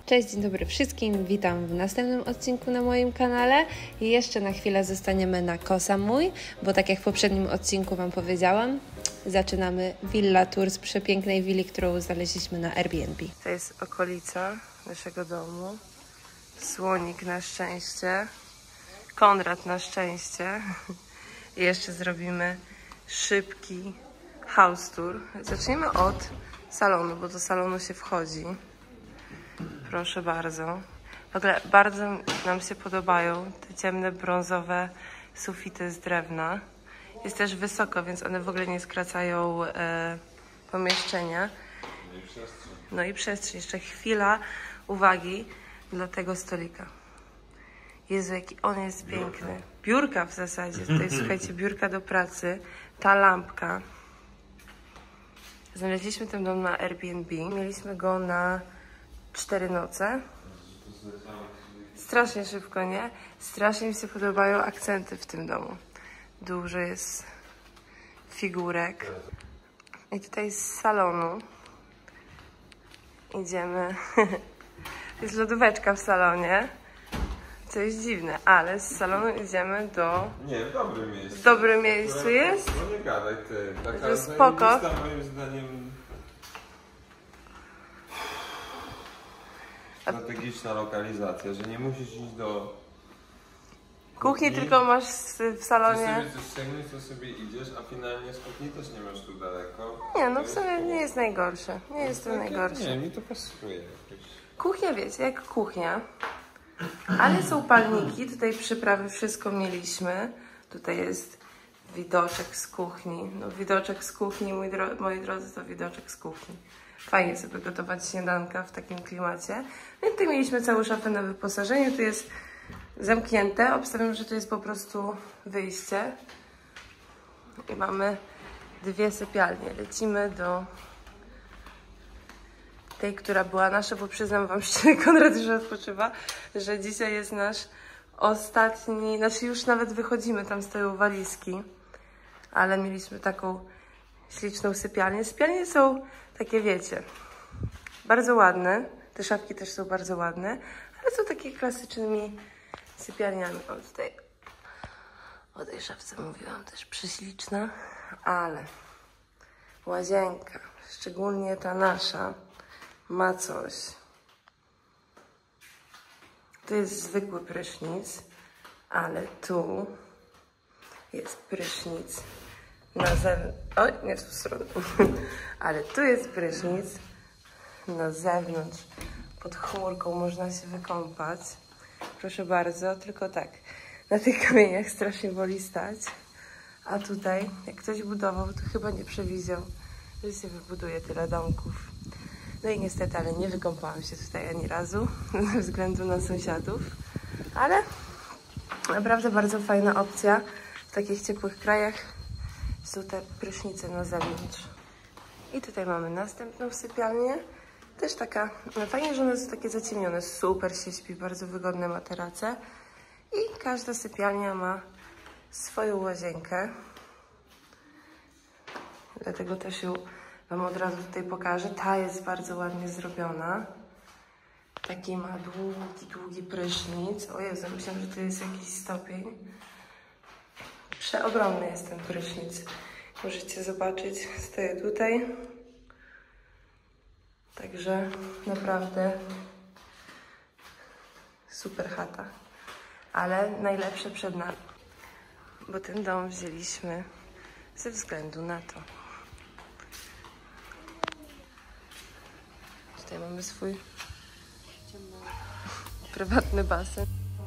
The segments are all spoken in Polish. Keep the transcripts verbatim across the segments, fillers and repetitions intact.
Cześć, dzień dobry wszystkim, witam w następnym odcinku na moim kanale i jeszcze na chwilę zostaniemy na Koh Samui, bo tak jak w poprzednim odcinku Wam powiedziałam, zaczynamy villa tour z przepięknej willi, którą znaleźliśmy na Airbnb. To jest okolica naszego domu, Słonik na szczęście, Konrad na szczęście i jeszcze zrobimy szybki house tour. Zaczniemy od salonu, bo do salonu się wchodzi. Proszę bardzo. W ogóle bardzo nam się podobają te ciemne, brązowe sufity z drewna. Jest też wysoko, więc one w ogóle nie skracają e, pomieszczenia. No i przestrzeń. No i przestrzeń. Jeszcze chwila uwagi dla tego stolika. Jezu, jaki on jest piękny. Biurka w zasadzie. Tutaj słuchajcie, biurka do pracy. Ta lampka. Znaleźliśmy ten dom na Airbnb. Mieliśmy go na cztery noce. Strasznie szybko, nie? Strasznie mi się podobają akcenty w tym domu. Dużo jest figurek. I tutaj z salonu idziemy. Jest lodóweczka w salonie. Co jest dziwne, ale z salonu idziemy do... Nie, w dobrym miejscu. W dobrym miejscu jest? No nie gadaj ty. Taka To spoko. moim zdaniem strategiczna lokalizacja, że nie musisz iść do Kuchni, kuchni, tylko masz w salonie. Chcesz sobie coś ściągnąć, to sobie idziesz, a finalnie z kuchni też nie masz tu daleko. Nie, no w sumie nie jest najgorsze. Nie jest to tak, najgorsze. Nie, mi to pasuje jakoś. Kuchnia, wiecie, jak kuchnia. Ale są palniki, tutaj przyprawy, wszystko mieliśmy. Tutaj jest widoczek z kuchni. No widoczek z kuchni, mój dro moi drodzy, to widoczek z kuchni. Fajnie sobie gotować śniadanka w takim klimacie. No i tutaj mieliśmy całą szafę na wyposażeniu. Tu jest zamknięte. Obstawiam, że to jest po prostu wyjście. I mamy dwie sypialnie. Lecimy do tej, która była nasza, bo przyznam Wam szczerze, Konrad już odpoczywa, że dzisiaj jest nasz ostatni, znaczy już nawet wychodzimy, tam stoją walizki, ale mieliśmy taką śliczną sypialnię. Sypialnie są takie, wiecie, bardzo ładne, te szafki też są bardzo ładne, ale są takie klasycznymi sypialniami. O, tutaj o tej szafce mówiłam, też prześliczna, ale łazienka, szczególnie ta nasza, ma coś. Tu jest zwykły prysznic, ale tu jest prysznic na zewnątrz. Oj, nie w tą stronę. Ale tu jest prysznic na zewnątrz. Pod chmurką można się wykąpać. Proszę bardzo, tylko tak. Na tych kamieniach strasznie boli stać. A tutaj, jak ktoś budował, to chyba nie przewidział, że się wybuduje tyle domków. No i niestety, ale nie wykąpałam się tutaj ani razu, ze względu na sąsiadów. Ale naprawdę bardzo fajna opcja. W takich ciepłych krajach są te prysznice na zewnątrz. I tutaj mamy następną sypialnię. Też taka, no fajnie, że one są takie zaciemnione. Super się śpi, bardzo wygodne materace. I każda sypialnia ma swoją łazienkę. Dlatego też ją Wam od razu tutaj pokażę. Ta jest bardzo ładnie zrobiona. Taki ma długi, długi prysznic. O Jezu, myślałam, że to jest jakiś stopień. Przeogromny jest ten prysznic. Możecie zobaczyć, stoję tutaj. Także naprawdę super chata. Ale najlepsze przed nami. Bo ten dom wzięliśmy ze względu na to. Tutaj mamy swój prywatny basen.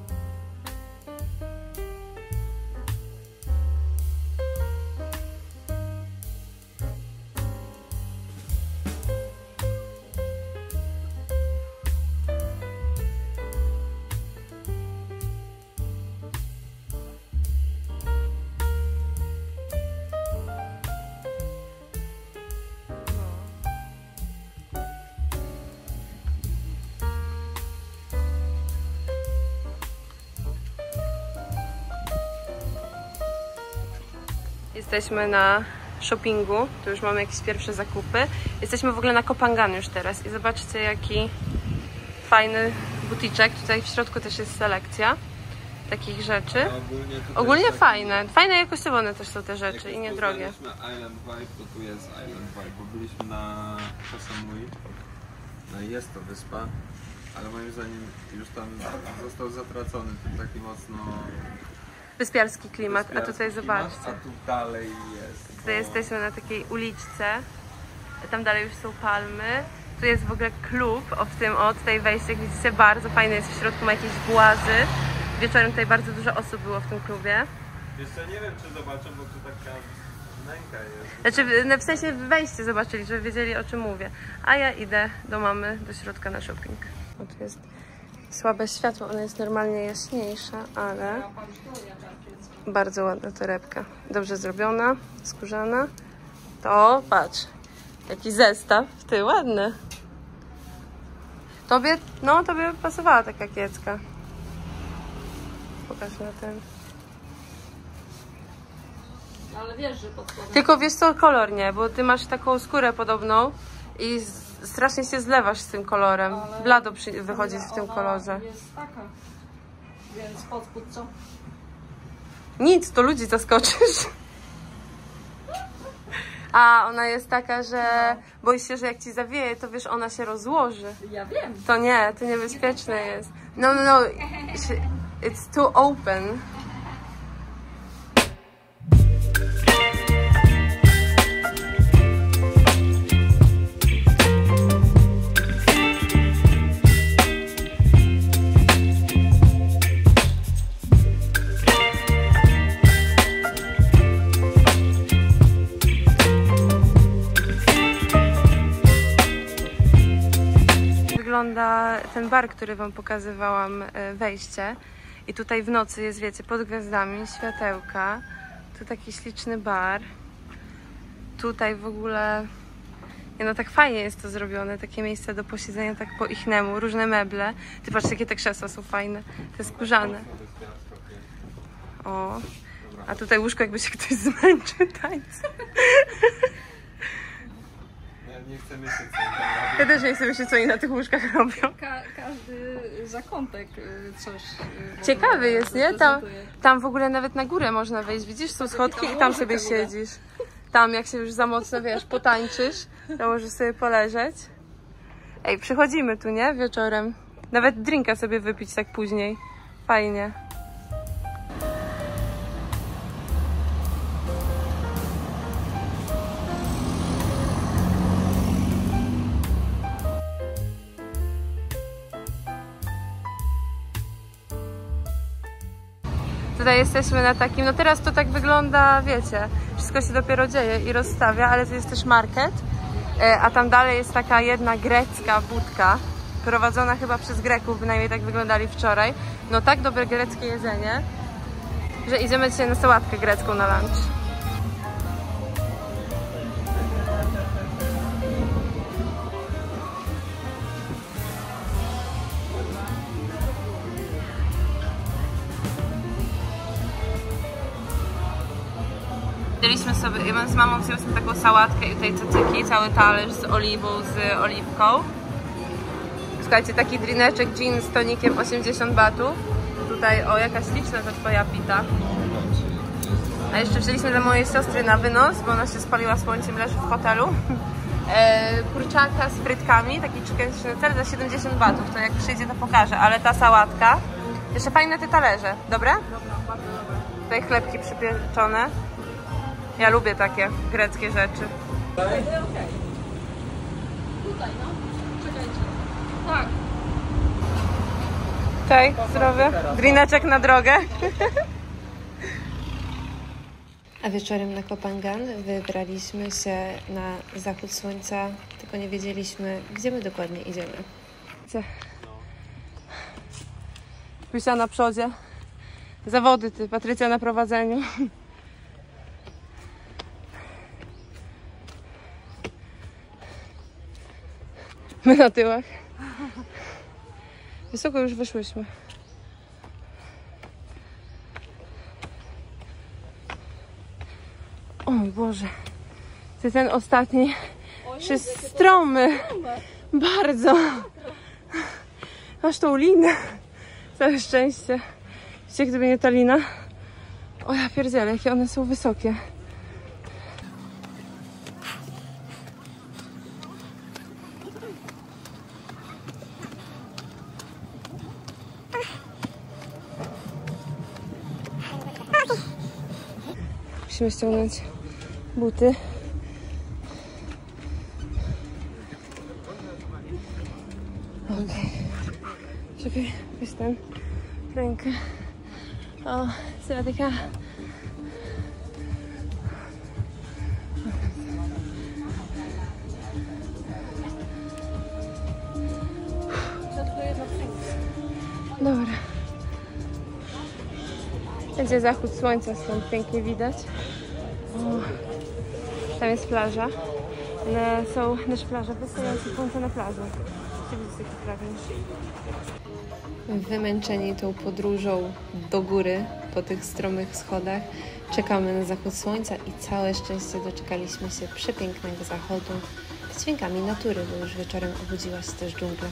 Jesteśmy na shoppingu, tu już mamy jakieś pierwsze zakupy. Jesteśmy w ogóle na Koh Phangan już teraz i zobaczcie, jaki fajny buticzek. Tutaj w środku też jest selekcja takich rzeczy. Ogólnie, Ogólnie taki... fajne. Fajne jakościowo one też są te rzeczy Jak i niedrogie. Jak Island Vibe, to tu jest Island Vibe, bo byliśmy na Koh Samui. No i jest to wyspa, ale moim zdaniem już tam został zatracony ten taki mocno... Wyspiarski klimat, wyspiarski a tutaj klimat, zobaczcie. A tu dalej jest. Tutaj bo... jesteśmy na takiej uliczce. Tam dalej już są palmy. Tu jest w ogóle klub, o w tym, o tutaj wejście, jak widzicie, bardzo fajny jest w środku, ma jakieś głazy. Wieczorem tutaj bardzo dużo osób było w tym klubie. Jeszcze nie wiem, czy zobaczę, bo tu taka wnęka jest. Znaczy, w sensie wejście zobaczyli, żeby wiedzieli, o czym mówię. A ja idę do mamy, do środka na shopping. O, tu jest słabe światło, ona jest normalnie jaśniejsza, ale bardzo ładna torebka. Dobrze zrobiona, skórzana. To, patrz, jaki zestaw. Ty, ładny. Tobie, no, tobie pasowała taka kiecka. Pokaż na ten. Ale wiesz, że pod spodem... Tylko wiesz co, kolor nie, bo ty masz taką skórę podobną i z, strasznie się zlewasz z tym kolorem. Ale Blado przy, wychodzisz w tym ona kolorze. jest taka, więc pod spód co? Nic, to ludzi zaskoczysz. A ona jest taka, że boisz się, że jak ci zawieje, to wiesz, ona się rozłoży. Ja wiem. To nie, to niebezpieczne jest. No, no, no, it's too open. Wygląda ten bar, który wam pokazywałam, wejście. I tutaj w nocy jest, wiecie, pod gwiazdami, światełka. Tu taki śliczny bar. Tutaj w ogóle... Nie no, tak fajnie jest to zrobione, takie miejsce do posiedzenia tak po ichnemu, różne meble. Ty patrz, jakie te krzesła są fajne, te skórzane. O, a tutaj łóżko, jakby się ktoś zmęczył tańcem. Nie chcę myśleć, co oni tam robią. Ja też nie chcę myśleć, co oni na tych łóżkach robią. Ka każdy zakątek coś... Ciekawy jest, nie? Tam, tam w ogóle nawet na górę można wejść, widzisz? Są schodki i tam sobie siedzisz. Tam jak się już za mocno, wiesz, potańczysz, to możesz sobie poleżeć. Ej, przychodzimy tu, nie? Wieczorem. Nawet drinka sobie wypić tak później. Fajnie. Tutaj jesteśmy na takim, no teraz to tak wygląda, wiecie, wszystko się dopiero dzieje i rozstawia, ale to jest też market, a tam dalej jest taka jedna grecka budka, prowadzona chyba przez Greków, bynajmniej tak wyglądali wczoraj. No tak dobre greckie jedzenie, że idziemy dzisiaj na sałatkę grecką na lunch. Wzięliśmy sobie, ja z mamą wzięliśmy taką sałatkę i tutaj cacyki, cały talerz z oliwą, z oliwką. Słuchajcie, taki drineczek gin z tonikiem osiemdziesiąt batów. Tutaj, o, jaka śliczna ta twoja pita. A jeszcze wzięliśmy dla mojej siostry na wynos, bo ona się spaliła słońcem, leży w hotelu. E, kurczaka z frytkami, taki chicken schnitzel za siedemdziesiąt batów. To jak przyjdzie, to pokażę, ale ta sałatka. Jeszcze fajne te talerze, dobre? Dobra, bardzo dobre. Tutaj chlebki przypieczone. Ja lubię takie greckie rzeczy. Okej. Okay. Tutaj, no. Czekajcie. Tak. Cześć, zdrowie. Drineczek na drogę. A wieczorem na Koh Phangan wybraliśmy się na zachód słońca, tylko nie wiedzieliśmy, gdzie my dokładnie idziemy. Gdzie? Pysia na przodzie. Zawody ty, Patrycja na prowadzeniu. My na tyłach. Wysoko już wyszłyśmy. O mój Boże. Ty ten ostatni jest stromy. Bardzo. Masz tą linę. Całe szczęście. Wiecie, gdyby nie ta lina. O ja pierdzielę, jakie one są wysokie. Musimy ściągnąć buty. Okej. Okay. Czekaj, weź ten rękę. O, selatyka. Dobra. Będzie zachód słońca, stąd pięknie widać. O, tam jest plaża. Ale są nasze plaże wystające słońce na plaży. Widzicie, taki fragment. Wymęczeni tą podróżą do góry po tych stromych schodach, czekamy na zachód słońca i całe szczęście doczekaliśmy się przepięknego zachodu z dźwiękami natury, bo już wieczorem obudziła się też dżungla.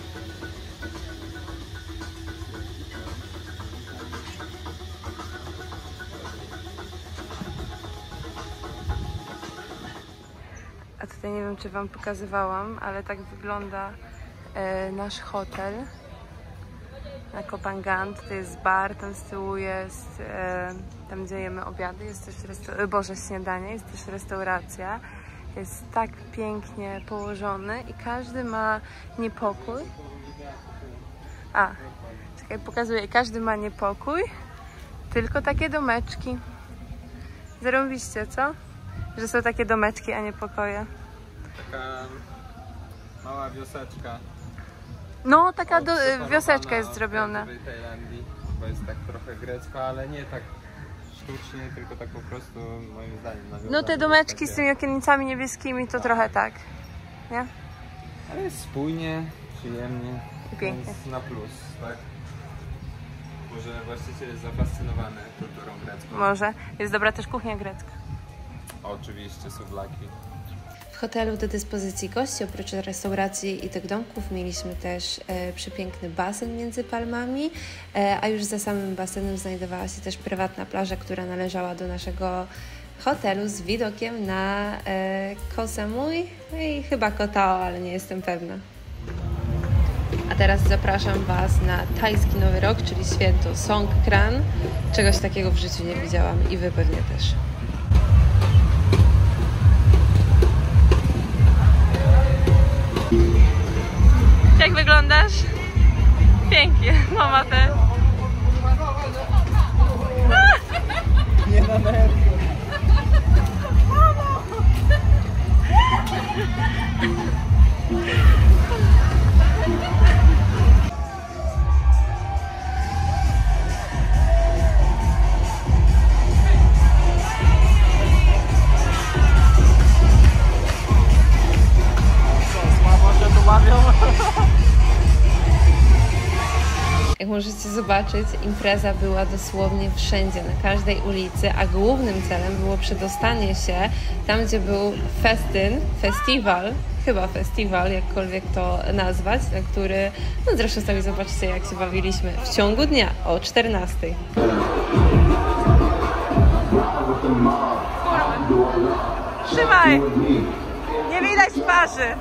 A tutaj nie wiem, czy wam pokazywałam, ale tak wygląda e, nasz hotel na Koh Phangan. To jest bar, tam z tyłu jest, e, tam gdzie jemy obiady, jest też resta- boże, śniadanie, jest też restauracja. Jest tak pięknie położony i każdy ma niepokój. A, czekaj, pokazuję, każdy ma niepokój, tylko takie domeczki. Zarąbiście, co? Że są takie domeczki, a nie pokoje. Taka mała wioseczka. No, taka do, wioseczka jest zrobiona. W Tajlandii, bo jest tak trochę grecko, ale nie tak sztucznie, tylko tak po prostu moim zdaniem nawiązane. No te domeczki z tymi okienicami niebieskimi to trochę tak, nie? Ale jest spójnie, przyjemnie. I pięknie. Więc na plus, tak? Może właściciel jest zafascynowany kulturą grecką. Może. Jest dobra też kuchnia grecka. Oczywiście, suwlaki. W hotelu do dyspozycji gości, oprócz restauracji i tych domków, mieliśmy też e, przepiękny basen między palmami, e, a już za samym basenem znajdowała się też prywatna plaża, która należała do naszego hotelu z widokiem na e, Koh Samui i chyba Koh Tao, ale nie jestem pewna. A teraz zapraszam Was na tajski Nowy Rok, czyli święto Songkran. Czegoś takiego w życiu nie widziałam i Wy pewnie też. Jak wyglądasz? Pięknie, mama też. Nie na nerwy. Jak możecie zobaczyć, impreza była dosłownie wszędzie, na każdej ulicy, a głównym celem było przedostanie się tam, gdzie był festyn, festiwal, chyba festiwal, jakkolwiek to nazwać, na który, no zresztą sami zobaczcie, jak się bawiliśmy w ciągu dnia o czternastej. Trzymaj! Nie widać twarzy!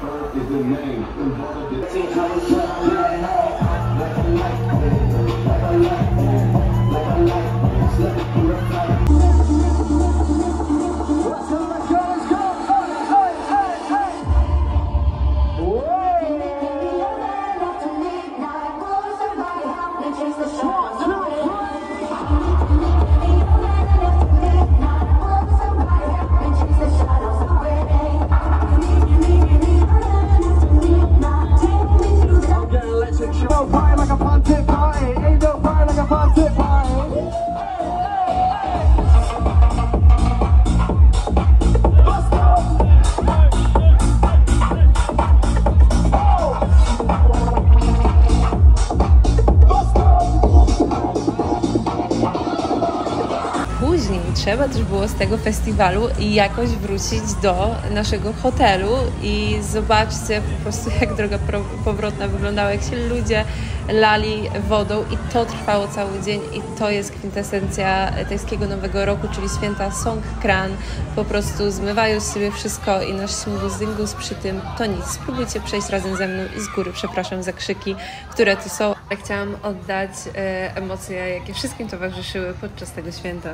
trzeba też było z tego festiwalu jakoś wrócić do naszego hotelu i zobaczcie po prostu, jak droga powrotna wyglądała, jak się ludzie lali wodą i to trwało cały dzień i to jest kwintesencja tajskiego Nowego Roku, czyli święta Songkran. Po prostu zmywają z siebie wszystko i nasz śmigus dyngus przy tym to nic. Spróbujcie przejść razem ze mną i z góry przepraszam za krzyki, które tu są. Chciałam oddać e, emocje, jakie wszystkim towarzyszyły podczas tego święta.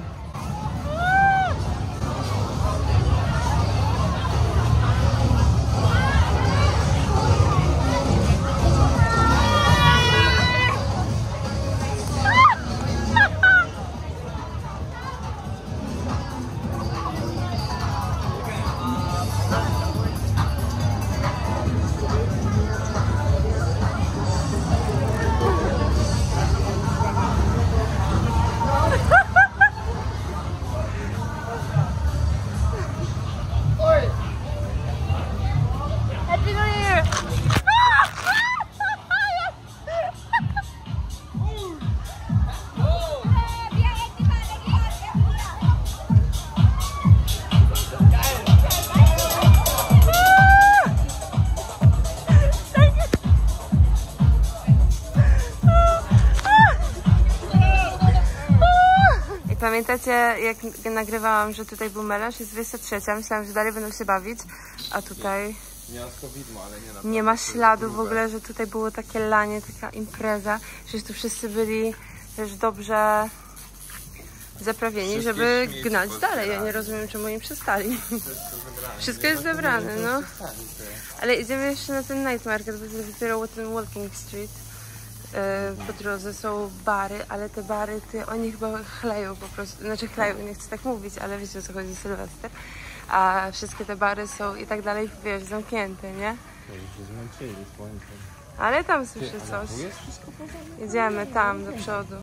Pamiętacie, jak nagrywałam, że tutaj był melanż, jest dwadzieścia trzecia, myślałam, że dalej będą się bawić, a tutaj Widmo, ale nie, nie ma śladu w ogóle, że tutaj było takie lanie, taka impreza, że tu wszyscy byli też dobrze zaprawieni, wszystkie żeby gnać dalej. Ja nie rozumiem, czemu nie przestali. Wszystko jest zebrane, no. Ale idziemy jeszcze na ten night market, bo to jest dopiero ten Walking Street. Po drodze są bary, ale te bary, ty, oni chyba chleją po prostu, znaczy chleją, nie chcę tak mówić, ale wiecie, o co chodzi, Sylwester. A wszystkie te bary są i tak dalej, wiesz, zamknięte, nie? Ale tam słyszę coś. Jedziemy tam, do przodu.